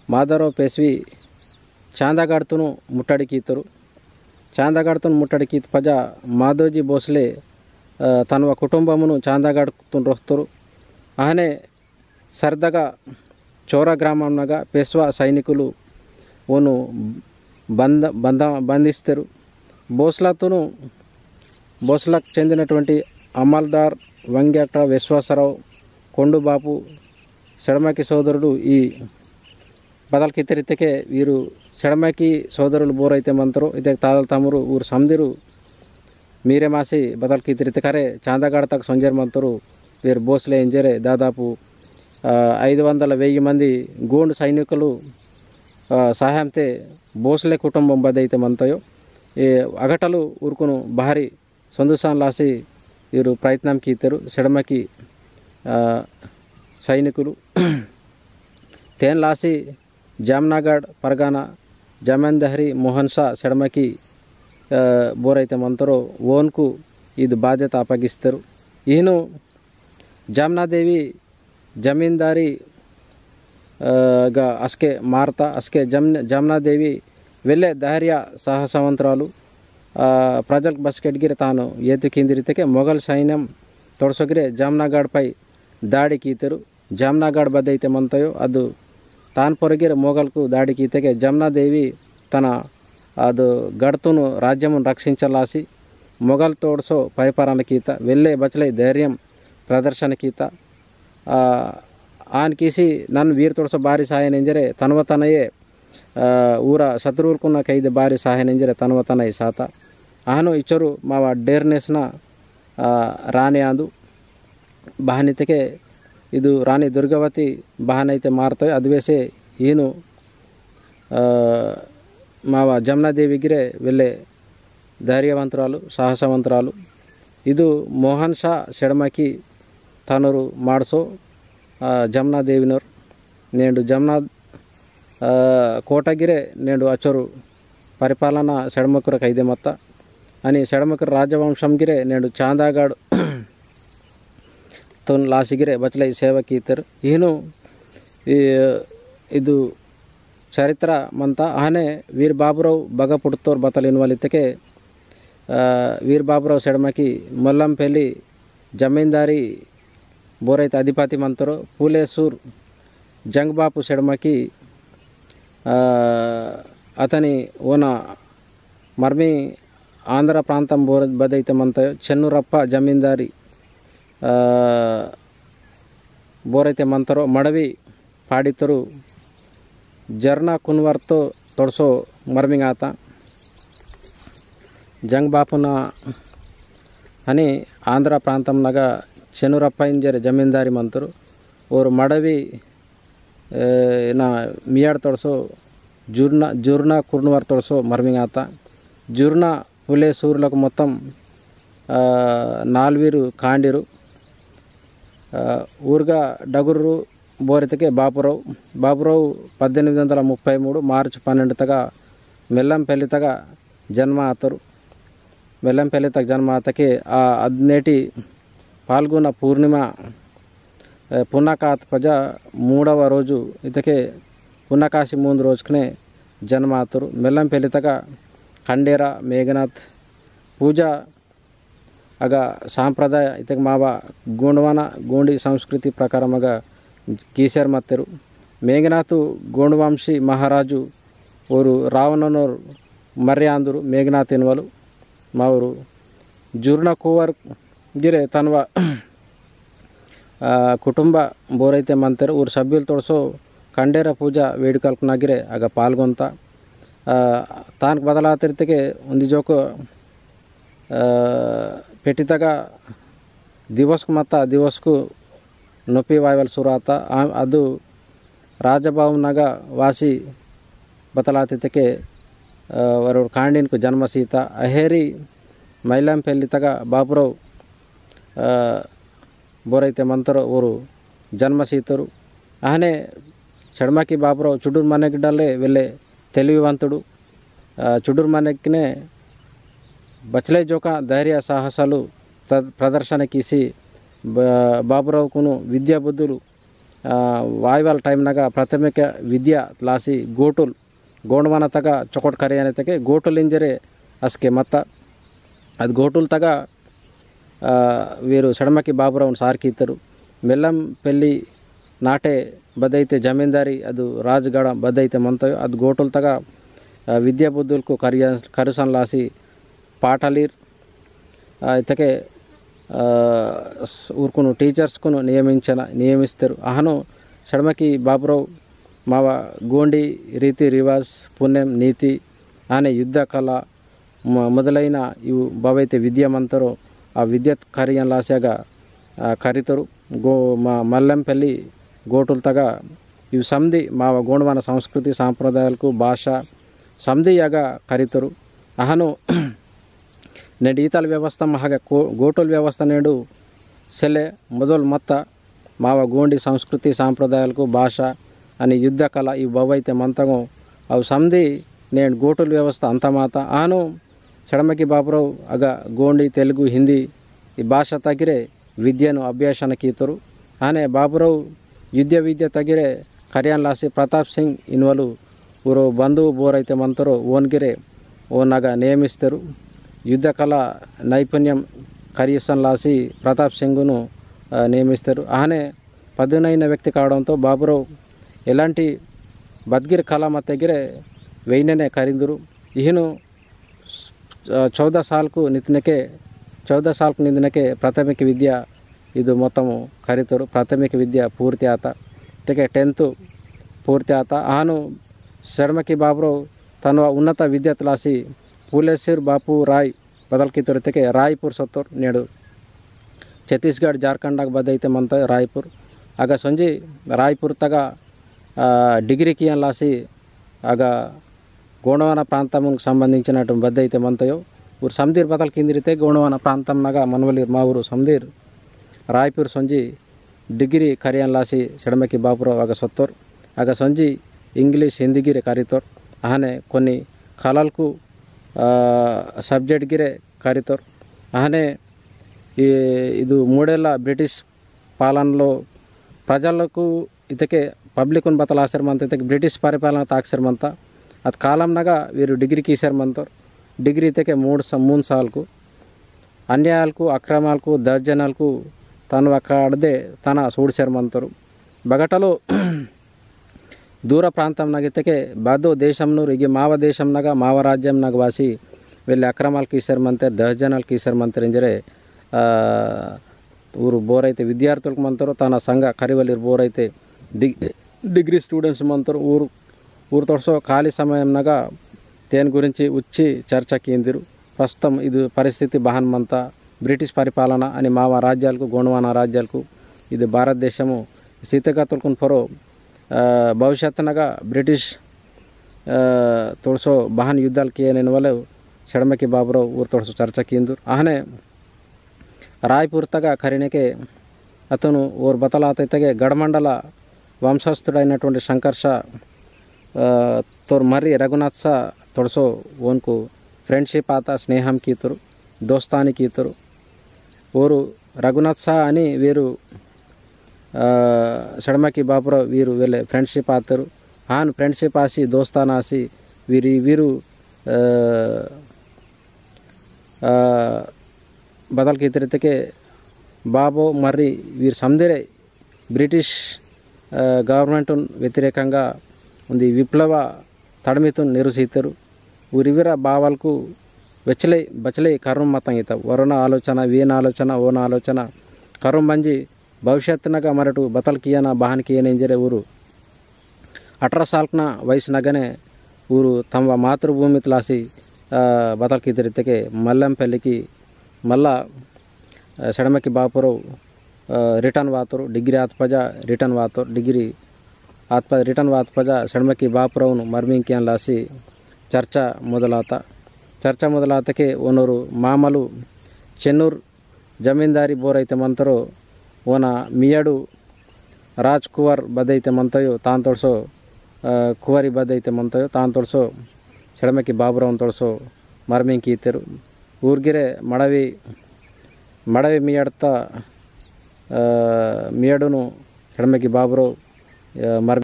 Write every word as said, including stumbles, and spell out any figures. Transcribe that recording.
ಮಾಧವರಾವ್ ಪೇಸ್ವಿ ಚಾಂದಗಾಡ್ತನು ಮುಟ್ಟಡಿಕೀತರು ಚಾಂದಗಾಡ್ತನು ಮುಟ್ಟಡಿಕೀತ ಪಜ ಮಾಧೋಜಿ ಭೋಸ್ಲೆ ತನ್ನ ಕುಟುಂಬమును ಚಾಂದಗಾಡ್ತನು ರೊhtರು ಆನೆ సరదాగ చోర గ్రామంనగా పేష్వా సైనికులు ఓను బంద బంద బంధిస్తారు భోస్లతోను భోస్లకు చెందినటువంటి అమల్దార్ వంగ్యాట విశ్వాసరావు కొండుబాపు సెడమకి సోదరుడు ఈ బదల్కి తెరితకే వీరు సెడమకి సోదరులు బోరైతే మంతరు ఇదే తాదల తమ్మురు ఊరు సందిరు మీరే మాసి బదల్కి తెరితకరే చాందగాడతకు సొంజర్ మంతరు వీరు భోస్లే ఎంజరే దాదాపు ఐదు వందల వెయ్యి మంది గోండు సైనికులు సహాయంతో భోస్లే కుటుంబం బదైతే మంతయో ఈ అగటలు ఊరుకును భారీ సందుసాన్ లాసి వీరు ప్రయత్నం కీతారు సెడమకి సైనికులు తేన్ లాసి జామ్నాగఢ్ పరగానా జమేందహరి మోహన్ షా సెడమకి బోరైతే మంతరో ఓన్కు ఇది బాధ్యత అప్పగిస్తారు ఈయన జామ్నాదేవి జమీందారీ గా అస్కే మారతా అస్కే జమ్ జమునాదేవి వెళ్ళే ధైర్య సాహసవంతరాలు ప్రజలకు బస్కెట్గిరి తాను ఏతు కిందిరితకే మొఘల్ సైన్యం తొడసొగిరే జామ్నాగఢ్పై దాడికి ఈతరు జామ్నాగఢ్ బద్ద అయితే మంతయో ಅದು ತಾನು పొరగిర మొఘల్కు దాడికి ఈతకే జమునాదేవి తన ಅದು గడ్తును రాజ్యమును రక్షించలాసి మొఘల్ తోడసో పరిపాలనకీత వెళ్ళే బచలై ధైర్యం ప్రదర్శనకీత ಆನ್ ಕೀಸಿ ನನ್ನ ವೀರ್ ತೋಡ್ಸೋ ಭಾರಿ ಸಹಾಯ ನೆಂಜರೆ ತನ್ವತನಯೇ ಊರ ಶತ್ರುರ್ಕುನ್ನ ಕೈದೆ ಭಾರಿ ಸಹಾಯ ನೆಂಜರೆ ತನ್ವತನಯ ಸಾತ ಆನು ಇಚ್ಚರು ಮಾವ ಡೇರ್ನೆಸ್ನ ರಾಣಿ ಅಂದು ಬಹನಿತಕ್ಕೆ ಇದು ರಾಣಿ ದುರ್ಗಾವತಿ ಬಹನೈತೆ ಮಾರ್ತವೆ ಅದುವೇಸೆ ಏನು ಮಾವ ಜಮುನಾದೇವಿಗಿರೆ వెళ్ళే ధైర్యవంతురాలు సాహసవంతురాలు ಇದು మోహన్ షా సెడమకి తనరు ಮಾಡ್ಸೋ జమునాదేవినోర్ నేడు జమునా కోటగిరే నేడు అచ్చరు పరిపాలన సెడమకుర కైదే మొత్త అని సెడమకుర రాజవంశంగిరే నేడు చాందాగాడ్ తోన్ లాసిగిరే బచలై సేవకీతరు ఈయను ಇದು చరిత్ర మంత ఆనే వీర్ బాబురావు బగ పుడుతోర్ బతలిన వాళ్ళితకే వీర్ బాబురావు సెడమకి మొల్లంపల్లి జమీందారీ బోరైతే అధిపతి మంతరు పూలేసూర్ జంగ్బాపు సెడమకి అతని ఓన మర్మి ఆంధ్ర ప్రాంతం బోర బదైతే మంతయో చెన్నూరప్ప జమీందారీ బోరైతే మంతరో మడవి పాడితరు జర్నా కున్వర్తో తొడసో మర్మింగాత జంగ్బాపున అని ఆంధ్ర ప్రాంతంలాగా చెన్నూరప్ప ఇంజరి జమీందారీ మంతరు ఓరు మడవి నా మియాడ్ తొడసో జూర్నా జూర్నా కుర్నువర్ తొడసో మర్మింగాత జూర్నా పులే సూర్లకు మొత్తం నాల్వీరు కాండిరు ఊరుగా డగుర్రు బోరితకే బాపురావు బాపురావు పద్దెనిమిది వందల ముప్పై మూడు మార్చి పన్నెండుతగా మెల్లంపల్లితగా జన్మ అతరు మెల్లంపల్లితగ జన్మ అతకే ఆ అద్నేటి పాల్గొన పూర్ణిమ పున్నకాత్ పజ మూడవ రోజు ఇతకే పున్నకాశి ముందు రోజుకనే జన్మ అతరు మెల్లంపల్లితగా ఖండేర మేఘనాథ్ పూజ అగ సాంప్రదాయ ఇతక మావ గోండవాన గోండి సంస్కృతి ప్రకారమగా కీసర్ మత్తరు మేఘనాథ్ గోండవంశీ మహారాజు ఊరు రావణనోర్ మర్యాందురు మేఘనాథ్ ఎన్వలు మా ఊరు జూర్ణ కోవర్ గిరే తన్వ కుటుంబ బోరైతే మంతరు ఊరు సభ్యులు తోడసో ఖండేర పూజ వేడుకలకు నగిరే అగ పాల్గొంత తానికి బదలాతిరితకే ఉంది జోకు పెట్టితగా దివస్కు మತ್ತ దివస్కు నొప్పి వాయువల్ సురాత ಅದು ರಾಜಭವನಗ ವಾಸಿ ಬತಲಾತಿತಕ್ಕೆ ಅವರು ಕಾಂಡಿನ್ಕು ಜನ್ಮ ಸೀತ ಅಹೇರಿ ಮೈಲಾಂಪೆಲ್ಲಿತಗ ಬಾಬುರಾವ್ ಬೋರೈತೆ ಮಂತರು ಊರು ಜನ್ಮ సీతరు ఆనే సెడమకి బాబురావు చుడూరు మనగిడ్డలే వెళ్ళే తెలివివంతుడు చుడూరు మనకినే బచలై జోక ధైర్య సాహసాలు ప్రదర్శనకీసి బాబురావుకును విద్యా బుద్ధులు ವಾಯುವಾಲ್ ಟೈಮ್ನಾಗ ಪ್ರಾಥಮಿಕ ವಿದ್ಯಾ ಲಾಸಿ ಗೋಟುಲ್ ಗೋಂಡ್ವಾನ ತಗ ಚೊಕೊಟ್ ಕರೆಯನೆ ತಗೆ ಗೋಟುಲ್ ಇಂಜರೆ ಅಸ್ಕೆ ಮತ್ತ ಅದು ಗೋಟುಲ್ ತಗ వీరు షడమకి బాబురావును సార్కీతరు మెల్లం పెళ్ళి ನಾಟೆ ಬದೈತೆ ಜಮೀನ್ದಾರಿ ಅದು ರಾಜ್ಗಡ ಬದೈತೆ ಮಂತಯೋ ಅದು ಗೋಟುಲ್ ತಗ ವಿದ್ಯಾ ಬುದ್ಧುಲ್ಕು ಕರಿಯ ಕರುಸನ್ ಲಾಸಿ ಪಾಠಲೀರ್ ಇತಕೆ ఊరుకును టీచర్స్కును నియమించిన నియమిస్తారు అహను షడమకి బాబురావు మావ గోండి రీతి రివాజ్ పుణ్యం నీతి అనే యుద్ధ కళ మొదలైన ఇವು బాబైతే విద్యమంతరో ఆ విద్యుత్ కార్యం లాసాగా కరితరు గో మా మల్లెంపల్లి గోటులు తగ ఇవి సంధి మా గోండవాన సంస్కృతి సాంప్రదాయాలకు భాష ಸಂಧಿಯಾಗ ಕರಿತರು ಅಹನು ನೆಡು ಈತಲ ವ್ಯವಸ್ಥೆ ಹಾಗೆ ಗೋಟುಲ್ ವ್ಯವಸ್ಥೆ ನೆಡು ಸೆಲೆ ಮೊದಲು ಮತ್ತ ಮಾವ ಗೋಂಡಿ ಸಂಸ್ಕೃತಿ ಸಾಂಪ್ರದಾಯಾలకు ಭಾಷಾ అని యుద్ధ కళ ఇవి బవైతే మంతగం అವು సంధి నేను గోటుల్ వ్యవస్థ అంత మాత ఆను షడమకి బాబురావు అగ గోండి తెలుగు హిందీ ఈ భాష తగిరే విద్యను అభ్యాసన కీతరు ఆనే బాబురావు యుద్ధ విద్య తగిరే కర్యాన్ లాసి ప్రతాప్ సింగ్ ఇన్వలు ఊరు బంధువు బోరైతే మంతరో ఓన్గిరే ఓనగా నియమిస్తారు యుద్ధ కళ నైపుణ్యం కరియసన్ లాసి ప్రతాప్ సింగ్ను నియమిస్తారు ఆనే పదునైన వ్యక్తి కావడంతో బాబురావు ఎలాంటి బద్గిర్ కళ మత్తగిరే వెయ్యనే కరిందురు ఈయను చౌద సాల్కు నితినకే చౌద సాల్కు నిందినకే ప్రాథమిక విద్య ಇದು ಮೊತ್ತము ಕರಿತರು ಪ್ರಾಥಮಿಕ ವಿದ್ಯಾ ಪೂರ್ತಿ ಆತ ತೆಗೆ ಟೆಂತ್ ಪೂರ್ತಿ ಆತ ಆನು ಶರ್ಮಕಿ ಬಾಬುರಾವ್ ತನ್ನ ಉನ್ನತ ವಿದ್ಯಾತ್ ಲಾಸಿ ಫೂಲೇಸಿರ್ ಬಾಪು ರಾಯ್ ಬದಲ್ಕಿತರು ತೆಗೆ ರಾಯ್ಪುರ್ ಸತ್ತೋರ್ ನೆಡು ಛತ್ತೀಸ್ಗಢ ಜಾರ್ಖಂಡಾಗ ಬದೈತೆ ಮಂತ ರಾಯ್ಪುರ್ ಆಗ ಸಂಜೆ ರಾಯ್ಪುರ್ ತಗ డిగ్రీ కియన్ లాసి ఆగ గోండవాన ప్రాంతంకు సంబంధించినటు బద్దైతే మంతయో ఊరు సందీర్ బదల్ కిందిరితే గోండవాన ప్రాంతంనగా మనవలిర్ మా ఊరు సందీర్ రాయ్పూర్ సొంజి డిగ్రీ కరియన్ లాసి షడమకి బాపురావు ఆగ సొత్తోర్ ఆగ సొంజి ఇంగ్లీష్ హిందీగిరే కరితోర్ ఆహనే కొన్ని కళలకు సబ్జెక్ట్ గిరే కరితోర్ ఆహనే ఇది మూడేళ్ల బ్రిటిష్ పాలనలో ప్రజలకు ఇతకే పబ్లిక్ను బతలాసరమంత ఇతకి బ్రిటిష్ పరిపాలన తాక్సరమంత అది కాలంనగా వీరు డిగ్రీకి ఇసారమంతారు డిగ్రీ ఇతకే మూడు మూడు సార్లకు అన్యాయాలకు అక్రమాలకు దౌర్జన్యాలకు తను అక్కడదే తన సూడిసరమంతారు బగటలో దూర ప్రాంతంనాಗ ఇతకే బాదో దేశంనూరు ఇగి మావ దేశంనాಗ మావ రాజ్యంనాಗ వాసి వెళ్ళి అక్రమాలకు ఇసారమంతే దౌర్జన్యాలకు ఇసారమంతారు ఇంజరే ఊరు బోరైతే విద్యార్థులకు మంతారు తన సంఘ కరివలిరు బోరైతే డి డిగ్రీ స్టూడెంట్స్ మంతారు ఊరు ఊరు తోడ్సో ఖాళీ సమయంనగా దేని గురించి ఉచ్చి చర్చ కేందిరు ప్రస్తుతం ఇది పరిస్థితి బహన్మంత బ్రిటిష్ పరిపాలన అని మావ రాజ్యాలకు గోండవాన రాజ్యాలకు ఇది భారతదేశము శీతగతులకు పొరో భవిష్యత్తునగా బ్రిటిష్ తోడ్సో బహన్ యుద్ధాలు కేయని వల్ల షడమకి బాబురావు ఊరు తోడ్సో చర్చ కేందిరు ఆహనే రాయ్పూర్ తగ కరిణకే అతను ఓర్ బతలాతైతగే గడమండల వంశస్థుడైనటువంటి శంకర్ష తోర్ మర్రి రఘునాథ్ సా తొడసో ఓన్కు ఫ్రెండ్షిప్ ఆత స్నేహం కీతరు దోస్తాని కీతరు ఓరు రఘునాథ్ సా అని వీరు షడమకి బాపురావు వీరు వీళ్ళే ఫ్రెండ్షిప్ ఆతరు ఆన్ ఫ్రెండ్షిప్ ఆసి దోస్తాన ఆసి వీరి వీరు బదల్కి ఇతరితకే బాబో మర్రి వీరు సందిరే బ్రిటిష్ గవర్నమెంట్ వ్యతిరేకంగా ఉంది విప్లవ తడమితో నిరుసితరు ఊరివిర భావాలకు వెచ్చలై బచలై కరుం మతం ఈత వరుణ ఆలోచన వీన ఆలోచన ఓన ఆలోచన కరుం బంజి భవిష్యత్తునగా మరటు బతల్కియన బహాన్కియన ఇంజరే ఊరు అఠర సాల్కున వయసునగానే ఊరు తమ మాతృభూమి తులాసి బతల్కి ఇతరితకే మల్లంపల్లికి మళ్ళా షడమకి బాపురావు ರಿಟರ್ನ್ ವಾತರು ಡಿಗ್ರಿ ಆತ್ಪಜ ರಿಟರ್ನ್ ವಾತರು ಡಿಗ್ರಿ ಆತ್ಪ ರಿಟರ್ನ್ ವಾತ್ಪಜ షడమకి ಬಾಪುರವನು ಮರ್ಮಿಂಕಿಯನ್ ಲಾಸಿ ಚರ್ಚಾ ಮೊದಲಾತ ಚರ್ಚಾ ಮೊದಲಾತಕ್ಕೆ ಓನೂರು ಮಾಮಲು ಚೆನ್ನೂರ್ ಜಮೀನ್ದಾರಿ ಬೋರೈತೆ ಮಂತರೋ ಓನ ಮಿಯಡು ರಾಜ್ ಕುವರ್ ಬದೈತೆ ಮಂತಯೋ ತಾನ್ ತೋಡ್ಸೋ ಕುವರಿ ಬದೈತೆ ಮಂತಯೋ ತಾನ್ ತೋಡ್ಸೋ షడమకి ಬಾಬುರವನ್ ತೋಡ್ಸೋ ಮರ್ಮಿಂಕಿ ಇತ್ತರು ಊರ್ಗಿರೆ ಮಡವಿ ಮಡವಿ ಮಿಯಡ್ತ ಮಿಯಡುನು ಕಡಮಗಿ ಬಾಬುರಾವ್ ಮರ್